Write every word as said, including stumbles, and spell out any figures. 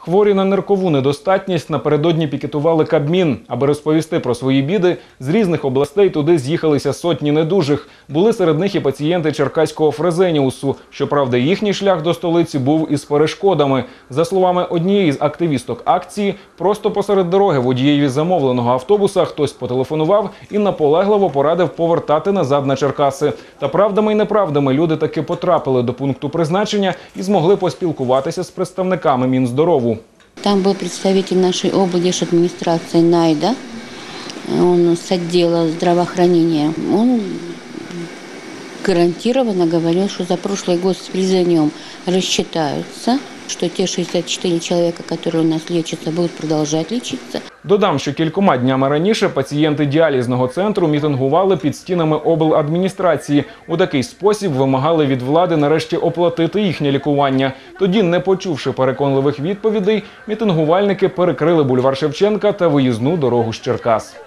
Хворі на ниркову недостатність напередодні пікетували Кабмін. Аби розповісти про свої біди, з різних областей туди з'їхалися сотні недужих. Були серед них і пацієнти черкаського Фрезеніусу. Щоправда, їхній шлях до столиці був із перешкодами. За словами однієї з активісток акції, просто посеред дороги водієві замовленого автобуса хтось потелефонував і наполегливо порадив повертати назад на Черкаси. Та правдами і неправдами люди таки потрапили до пункту призначення і змогли поспілкуватися з представниками Мінздорову. Там был представитель нашей облдержадминистрации Найда, он с отдела здравоохранения. Он гарантированно говорил, что за прошлый год с признанием рассчитаются, что те шестьдесят четыре человека, которые у нас лечатся, будут продолжать лечиться. Додам, що кількома днями раніше пацієнти діалізного центру мітингували під стінами обладміністрації. У такий спосіб вимагали від влади нарешті оплатити їхнє лікування. Тоді, не почувши переконливих відповідей, мітингувальники перекрили бульвар Шевченка та виїзну дорогу з Черкас.